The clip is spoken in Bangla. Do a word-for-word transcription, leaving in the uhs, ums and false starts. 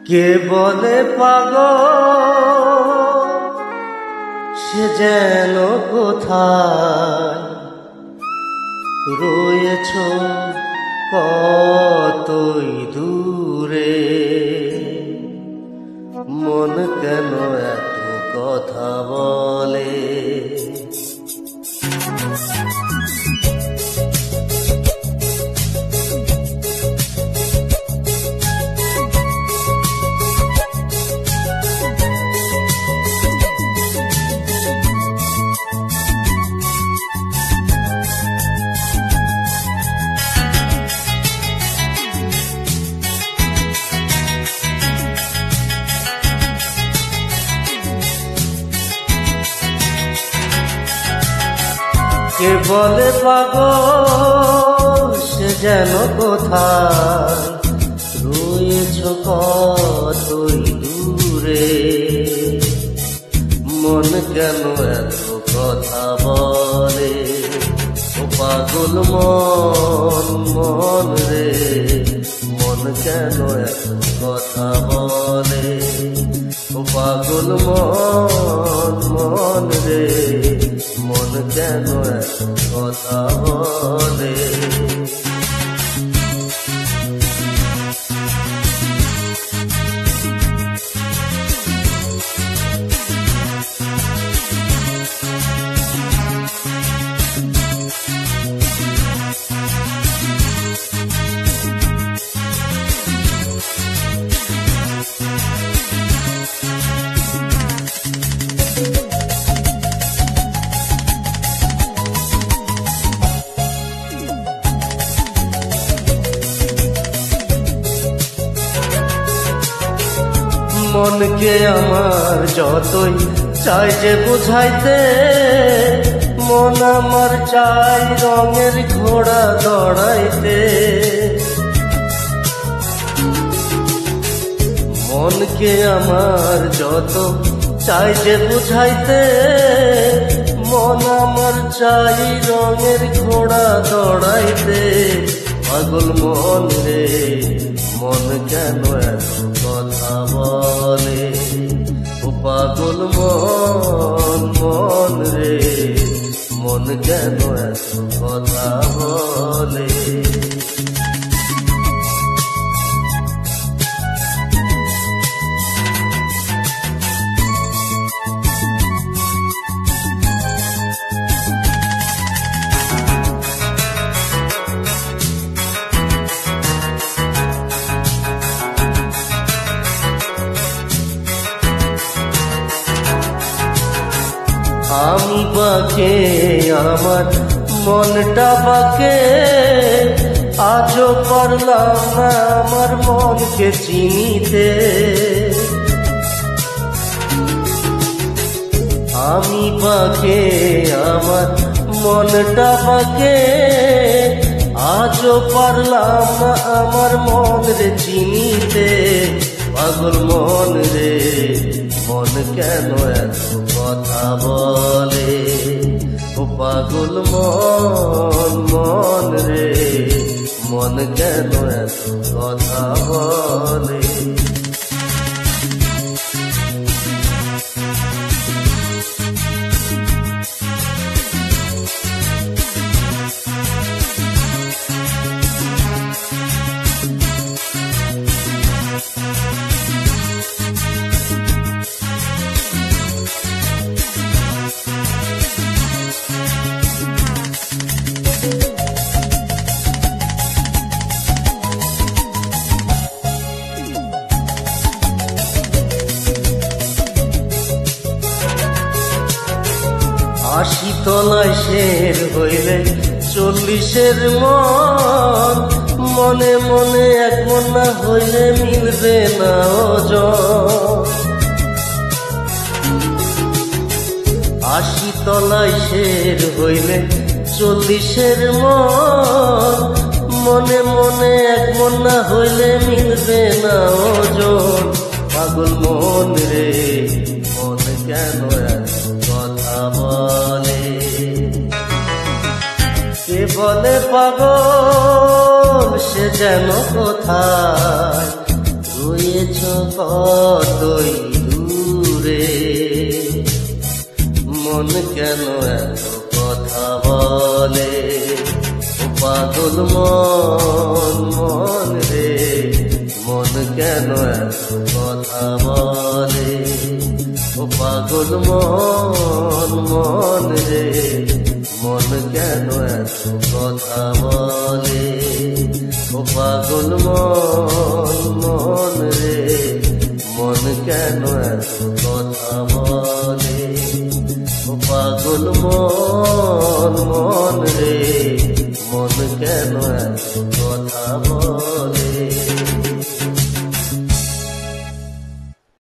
কে বলে পাগল সে যেন কোথায় রয়েছ কতই দূরে, মন কেন এত কথা বলে। কে বলে পাগল সে যেন কোথায় রয়েছ কতই দূরে, মন কেন এত কথা বলে। ও পাগল মন মন রে, মন কেন এত কথা বলে। ও পাগল মন মন রে, মন কেন এত কথা বলে। মনকে আমার যতই চাই যে বুঝাইতে, মন আমার চাই রঙের ঘোড়া দৌড়াইতে। মনকে আমার যত চাই যে বুঝাইতে, মন আমার চাই রঙের ঘোড়া দৌড়াইতে। পাগল মন রে, মন কেন এত কথা বলে। ও পাগল মন মন রে, মন কেন এত কথা বলে। আমি বাকে আমার মনটা বাকে, আজও পারলাম না আমার মনকে চিনিতে। আমি বাকে আমার মনটা বাকে, আজও পারলাম না আমার মন রে চিনিতে। পাগল মন রে, মন কেন এত কথা বলে। ও পাগল মন মন রে, মন কেন এত কথা বলে। আশি তলায় শের হইলে চল্লিশের মন, মনে মনে এক মন না হইলে মিলবে না ওজন। আশি তলায় শের হইলে চল্লিশের মন, মনে মনে এক মন না হইলে মিলবে না ওজন। পাগল মন রে, মন কেন এত কথা বলে। কে বলে পাগল সে যেন কোথায় রয়েছ কতই দূরে, মন কেন এত কথা বলে, ও পাগল মন মন রে, মন কেন এত কথা বলে, ও পাগল মন মন রে, মন কেন এত কথা বলে, ও পাগল মন মন রে, মন কেন এত কথা বলে, ও পাগল মন মন রে, মন কেন এত কথা বলে।